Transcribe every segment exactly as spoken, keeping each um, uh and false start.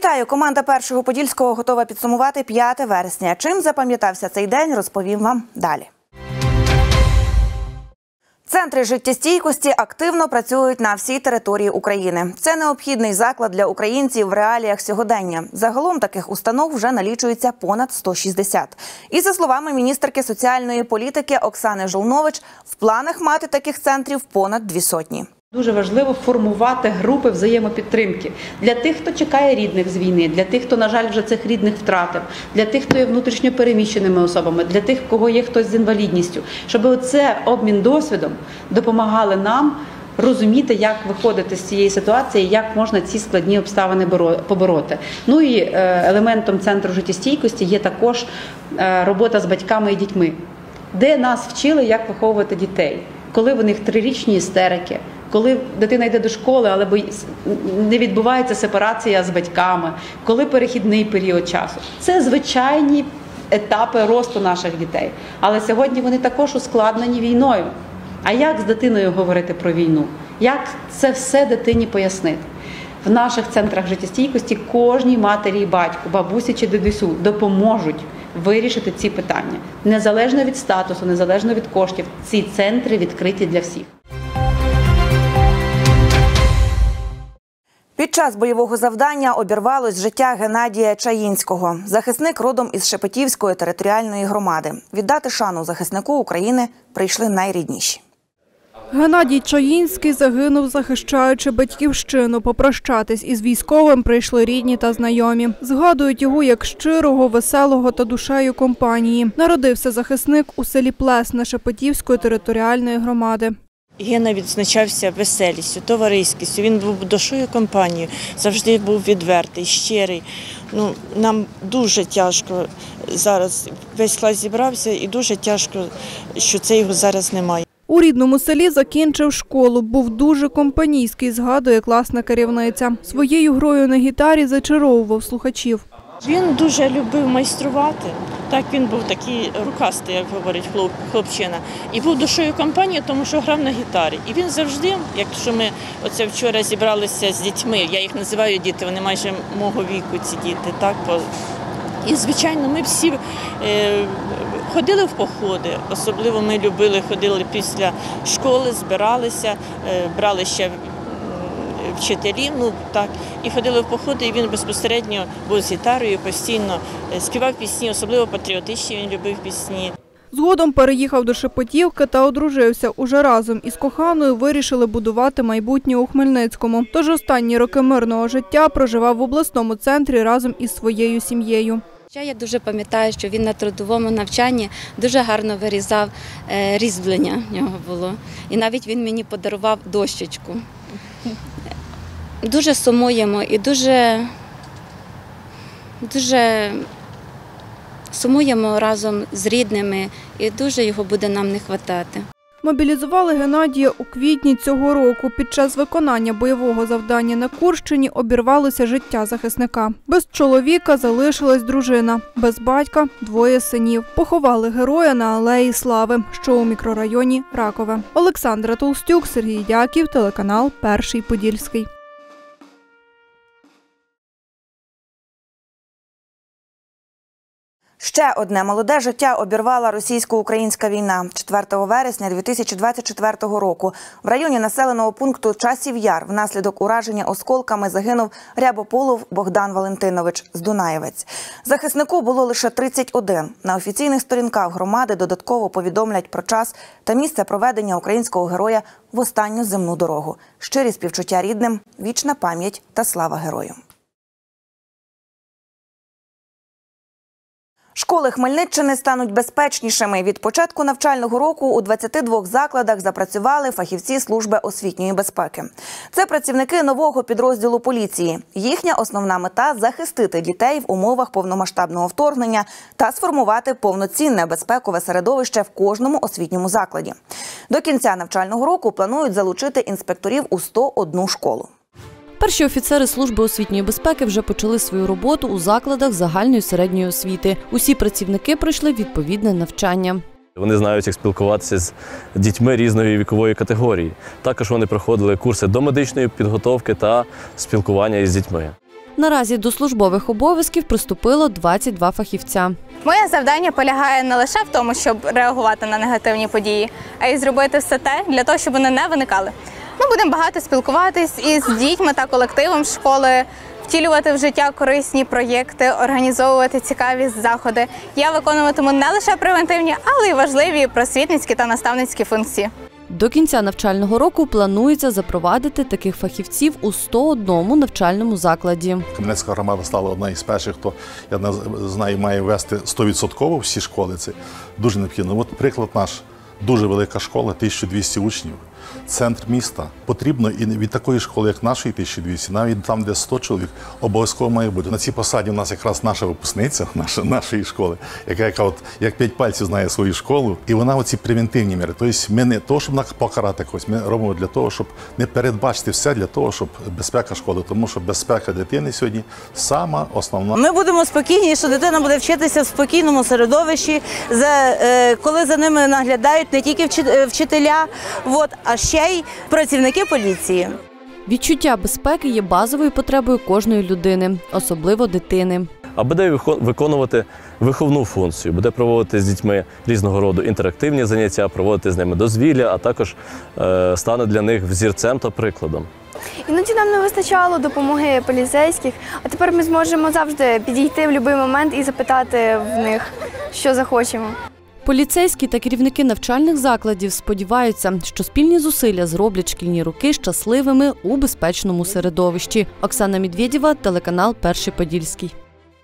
Вітаю! Команда Першого Подільського готова підсумувати п'яте вересня. Чим запам'ятався цей день, розповім вам далі. Центри життєстійкості активно працюють на всій території України. Це необхідний заклад для українців в реаліях сьогодення. Загалом таких установ вже налічується понад сто шістдесят. І за словами міністерки соціальної політики Оксани Жолнович, в планах мати таких центрів понад дві сотні. Дуже важливо формувати групи взаємопідтримки для тих, хто чекає рідних з війни, для тих, хто, на жаль, вже цих рідних втратив, для тих, хто є внутрішньо переміщеними особами, для тих, кого є хтось з інвалідністю. Щоб оце обмін досвідом допомагали нам розуміти, як виходити з цієї ситуації, як можна ці складні обставини побороти. Ну і елементом центру життєстійкості є також робота з батьками і дітьми, де нас вчили, як виховувати дітей, коли в них трирічні істерики, коли дитина йде до школи, але не відбувається сепарація з батьками, коли перехідний період часу. Це звичайні етапи росту наших дітей. Але сьогодні вони також ускладнені війною. А як з дитиною говорити про війну? Як це все дитині пояснити? В наших центрах життєстійкості кожній матері і батьку, бабусі чи дідусю допоможуть вирішити ці питання. Незалежно від статусу, незалежно від коштів, ці центри відкриті для всіх. Під час бойового завдання обірвалось життя Геннадія Чаїнського. Захисник родом із Шепетівської територіальної громади. Віддати шану захиснику України прийшли найрідніші. Геннадій Чаїнський загинув, захищаючи батьківщину. Попрощатись із військовим прийшли рідні та знайомі. Згадують його як щирого, веселого та душею компанії. Народився захисник у селі Плесне Шепетівської територіальної громади. Гена відзначався веселістю, товариськістю, він був душою компанією, завжди був відвертий, щирий. Ну, нам дуже тяжко зараз, весь клас зібрався і дуже тяжко, що це його зараз немає. У рідному селі закінчив школу, був дуже компанійський, згадує класна керівниця. Своєю грою на гітарі зачаровував слухачів. Він дуже любив майструвати, так він був такий рукастий, як говорить хлопчина. І був душою компанії, тому що грав на гітарі. І він завжди, якщо ми оце вчора зібралися з дітьми, я їх називаю діти, вони майже мого віку ці діти, так? І, звичайно, ми всі е, ходили в походи, особливо ми любили, ходили після школи, збиралися, е, брали ще вчителів, ну так, і ходили в походи, і він безпосередньо був з гітарою, постійно співав пісні, особливо патріотичні, він любив пісні. Згодом переїхав до Шепетівки та одружився. Уже разом із коханою вирішили будувати майбутнє у Хмельницькому. Тож останні роки мирного життя проживав в обласному центрі разом із своєю сім'єю. Я дуже пам'ятаю, що він на трудовому навчанні дуже гарно вирізав, різьблення в нього було. І навіть він мені подарував дощечку. Дуже сумуємо і дуже, дуже сумуємо разом з рідними і дуже його буде нам не вистачати. Мобілізували Геннадія у квітні цього року. Під час виконання бойового завдання на Курщині обірвалося життя захисника. Без чоловіка залишилась дружина, без батька – двоє синів. Поховали героя на Алеї Слави, що у мікрорайоні Ракове. Олександра Толстюк, Сергій Дяків, телеканал Перший Подільський. Ще одне молоде життя обірвала російсько-українська війна. четвертого вересня дві тисячі двадцять четвертого року в районі населеного пункту Часів Яр внаслідок ураження осколками загинув Рябополов Богдан Валентинович з Дунаєвець. Захиснику було лише тридцять один. На офіційних сторінках громади додатково повідомлять про час та місце проведення українського героя в останню земну дорогу. Щирі співчуття рідним, вічна пам'ять та слава герою. Школи Хмельниччини стануть безпечнішими. Від початку навчального року у двадцяти двох закладах запрацювали фахівці служби освітньої безпеки. Це працівники нового підрозділу поліції. Їхня основна мета – захистити дітей в умовах повномасштабного вторгнення та сформувати повноцінне безпекове середовище в кожному освітньому закладі. До кінця навчального року планують залучити інспекторів у сто одну школу. Перші офіцери служби освітньої безпеки вже почали свою роботу у закладах загальної середньої освіти. Усі працівники пройшли відповідне навчання. Вони знають, як спілкуватися з дітьми різної вікової категорії. Також вони проходили курси домедичної підготовки та спілкування із дітьми. Наразі до службових обов'язків приступило двадцять два фахівця. Моє завдання полягає не лише в тому, щоб реагувати на негативні події, а й зробити все те для того, щоб вони не виникали. Ми будемо багато спілкуватись із дітьми та колективом школи, втілювати в життя корисні проєкти, організовувати цікаві заходи. Я виконуватиму не лише превентивні, але й важливі просвітницькі та наставницькі функції. До кінця навчального року планується запровадити таких фахівців у сто одному навчальному закладі. Кам'янецька громада стала одна із перших, хто, я знаю, має вести сто відсотків всі школи. Це дуже необхідно. От приклад наш. Дуже велика школа, тисяча двісті учнів, центр міста. Потрібно і від такої школи, як нашої тисяча двісті, навіть там, де сто чоловік, обов'язково має бути. На цій посаді у нас якраз наша випускниця наша, нашої школи, яка, яка от, як п'ять пальців знає свою школу. І вона оці превентивні міри. Тобто ми не то, щоб покарати когось, ми робимо для того, щоб не передбачити все, для того, щоб безпека школи. Тому що безпека дитини сьогодні сама основна. Ми будемо спокійні, що дитина буде вчитися в спокійному середовищі, коли за ними наглядають не тільки вчителя, от, а ще й працівники поліції. Відчуття безпеки є базовою потребою кожної людини, особливо дитини. А буде виконувати виховну функцію, буде проводити з дітьми різного роду інтерактивні заняття, проводити з ними дозвілля, а також е, стане для них взірцем та прикладом. Іноді нам не вистачало допомоги поліцейських, а тепер ми зможемо завжди підійти в будь-який момент і запитати в них, що захочемо. Поліцейські та керівники навчальних закладів сподіваються, що спільні зусилля зроблять шкільні роки щасливими у безпечному середовищі. Оксана Медведєва, телеканал «Перший Подільський».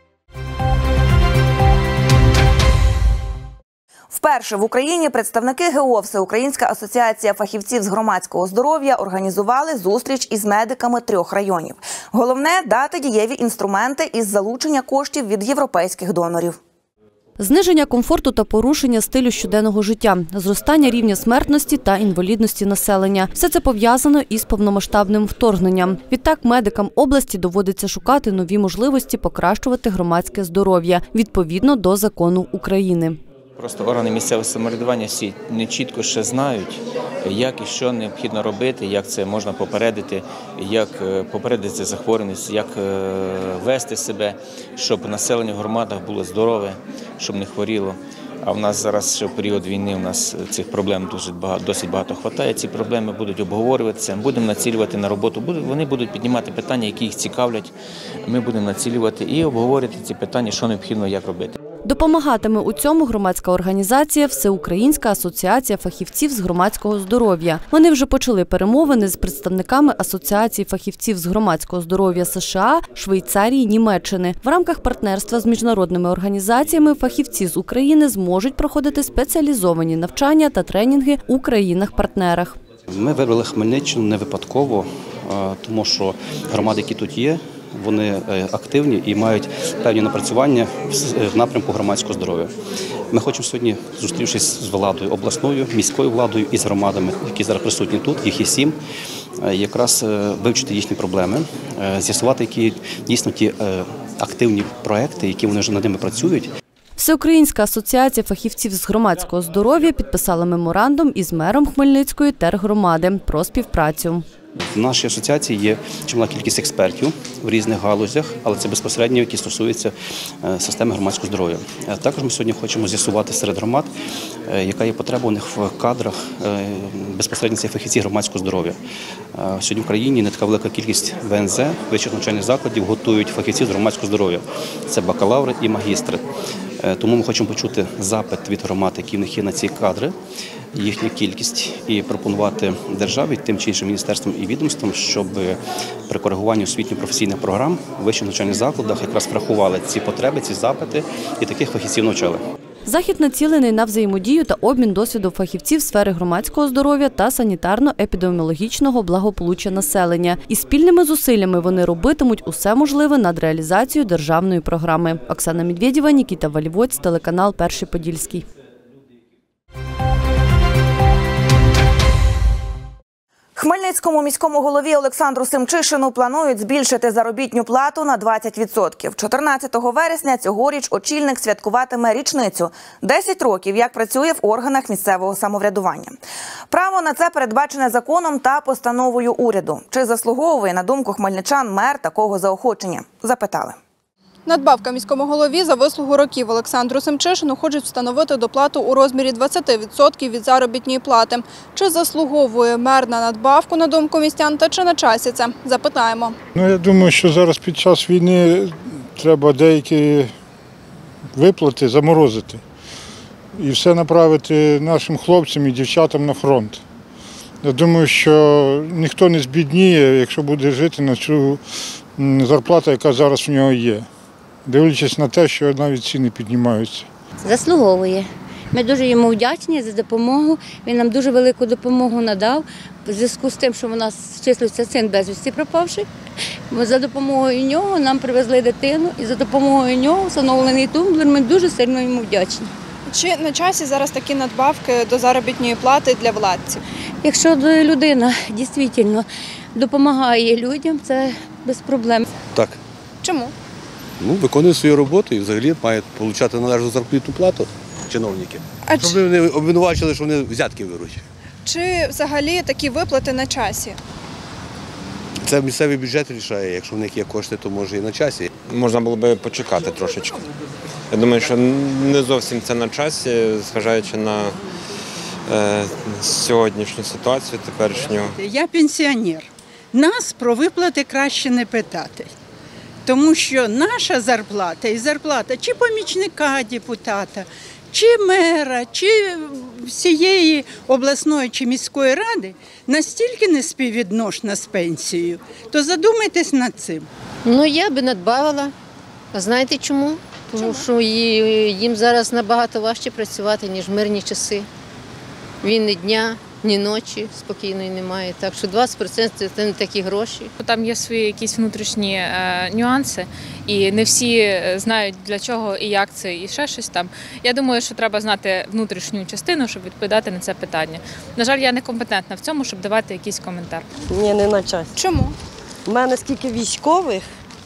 Вперше в Україні представники ГО «Всеукраїнська асоціація фахівців з громадського здоров'я» організували зустріч із медиками трьох районів. Головне – дати дієві інструменти із залучення коштів від європейських донорів. Зниження комфорту та порушення стилю щоденного життя, зростання рівня смертності та інвалідності населення. Все це пов'язано із повномасштабним вторгненням. Відтак медикам області доводиться шукати нові можливості покращувати громадське здоров'я відповідно до закону України. Просто органи місцевого самоврядування всі не чітко ще знають, як і що необхідно робити, як це можна попередити, як попередити захворюваність, як вести себе, щоб населення в громадах було здорове, щоб не хворіло. А в нас зараз ще в період війни у нас цих проблем дуже багато, досить багато вистачає. Ці проблеми будуть обговорюватися, будемо націлювати на роботу. Вони будуть піднімати питання, які їх цікавлять. Ми будемо націлювати і обговорювати ці питання, що необхідно, як робити. Допомагатиме у цьому громадська організація «Всеукраїнська асоціація фахівців з громадського здоров'я». Вони вже почали перемовини з представниками Асоціації фахівців з громадського здоров'я США, Швейцарії, Німеччини. В рамках партнерства з міжнародними організаціями фахівці з України зможуть проходити спеціалізовані навчання та тренінги у країнах-партнерах. Ми вибрали Хмельниччину не випадково, тому що громади, які тут є, вони активні і мають певні напрацювання в напрямку громадського здоров'я. Ми хочемо сьогодні, зустрівшись з владою обласною, міською владою і з громадами, які зараз присутні тут, їх є сім, якраз вивчити їхні проблеми, з'ясувати, які дійсно ті активні проекти, які вони вже над ними працюють. Всеукраїнська асоціація фахівців з громадського здоров'я підписала меморандум із мером Хмельницької тергромади про співпрацю. В нашій асоціації є чимала кількість експертів в різних галузях, але це безпосередньо, які стосуються системи громадського здоров'я. Також ми сьогодні хочемо з'ясувати серед громад, яка є потреба у них в кадрах безпосередньо цих фахівців громадського здоров'я. Сьогодні в країні не така велика кількість В Н З, вищих навчальних закладів, готують фахівців з громадського здоров'я. Це бакалаври і магістри. Тому ми хочемо почути запит від громад, які в них є на ці кадри, їхню кількість, і пропонувати державі, тим чи іншим міністерствам і відомствам, щоб при коригуванні освітньо-професійних програм в вищих навчальних закладах якраз врахували ці потреби, ці запити і таких фахівців навчали. Захід націлений на взаємодію та обмін досвідом фахівців сфери громадського здоров'я та санітарно-епідеміологічного благополуччя населення. І спільними зусиллями вони робитимуть усе можливе над реалізацією державної програми. Оксана Медведєва, Нікіта Валівоць, телеканал «Перший Подільський». Хмельницькому міському голові Олександру Семчишину планують збільшити заробітну плату на двадцять відсотків. чотирнадцятого вересня цьогоріч очільник святкуватиме річницю – десять років, як працює в органах місцевого самоврядування. Право на це передбачене законом та постановою уряду. Чи заслуговує, на думку хмельничан, мер такого заохочення? Запитали. Надбавка міському голові за вислугу років Олександру Семчишину хочуть встановити доплату у розмірі двадцять відсотків від заробітної плати. Чи заслуговує мер на надбавку, на думку містян, та чи на часі це? Запитаємо. Ну, я думаю, що зараз під час війни треба деякі виплати заморозити і все направити нашим хлопцям і дівчатам на фронт. Я думаю, що ніхто не збідніє, якщо буде жити на цю зарплату, яка зараз у нього є. Дивлячись на те, що навіть ціни піднімаються. Заслуговує. Ми дуже йому вдячні за допомогу. Він нам дуже велику допомогу надав. В зв'язку з тим, що у нас числиться син безвісти пропавший. За допомогою нього нам привезли дитину і за допомогою нього встановлений тумблер. Ми дуже сильно йому вдячні. Чи на часі зараз такі надбавки до заробітної плати для владців? Якщо людина дійсно допомагає людям, це без проблем. Так. Чому? Ну, виконує свою роботу і взагалі має отримати належну заробітну плату чиновники. А щоб чи... вони обвинувачили, що вони взятки беруть. Чи взагалі такі виплати на часі? Це місцевий бюджет рішає. Якщо в них є кошти, то може і на часі. Можна було би почекати трошечки. Я думаю, що не зовсім це на часі, зважаючи на е, сьогоднішню ситуацію теперішню. Я пенсіонер. Нас про виплати краще не питати. Тому що наша зарплата і зарплата чи помічника депутата, чи мера, чи всієї обласної чи міської ради настільки не співвідношена з пенсією, то задумайтесь над цим. Ну, я би надбавила. А знаєте чому? Тому чому? Що їм зараз набагато важче працювати, ніж в мирні часи. Він ні дня, ні ночі спокійної немає. Так що двадцять відсотків – це не такі гроші. Там є свої якісь внутрішні е, нюанси, і не всі знають, для чого і як це, і ще щось там. Я думаю, що треба знати внутрішню частину, щоб відповідати на це питання. На жаль, я не компетентна в цьому, щоб давати якийсь коментар. Ні, не на часі. Чому? У мене скільки військових,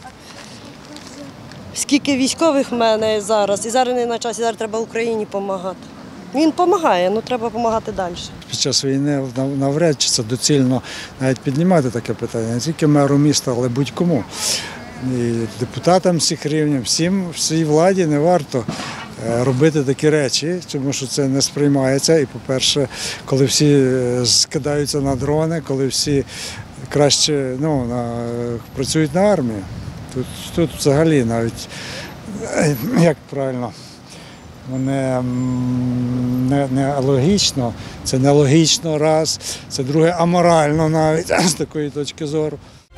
скільки військових в мене зараз, і зараз не на часі, зараз треба Україні допомагати. Він допомагає, але треба допомагати далі. Під час війни навряд чи це доцільно навіть піднімати таке питання, не тільки меру міста, але будь-кому. І депутатам всіх рівнів, всім, всій владі не варто робити такі речі, тому що це не сприймається. І, по-перше, коли всі скидаються на дрони, коли всі краще ну, на, працюють на армію, тут, тут взагалі навіть, як правильно, Не, не, не логічно, це нелогічно раз, це друге аморально навіть з такої точки зору.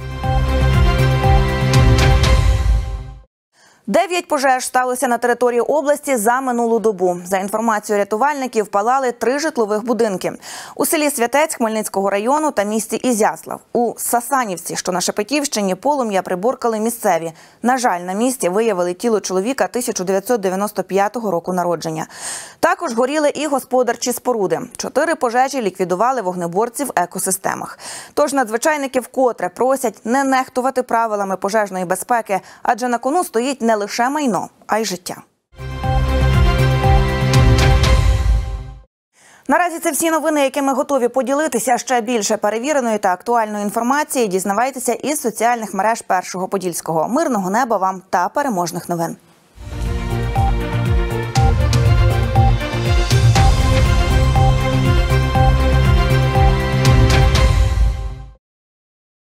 Дев'ять пожеж сталося на території області за минулу добу. За інформацією рятувальників, палали три житлових будинки. У селі Святець Хмельницького району та місті Ізяслав. У Сасанівці, що на Шепетівщині, полум'я приборкали місцеві. На жаль, на місці виявили тіло чоловіка тисяча дев'ятсот дев'яносто п'ятого року народження. Також горіли і господарчі споруди. Чотири пожежі ліквідували вогнеборці в екосистемах. Тож надзвичайники вкотре просять не нехтувати правилами пожежної безпеки, адже на кону стоїть не лише майно, а й життя. Наразі це всі новини, якими готові поділитися. Ще більше перевіреної та актуальної інформації дізнавайтеся із соціальних мереж Першого Подільського. Мирного неба вам та переможних новин!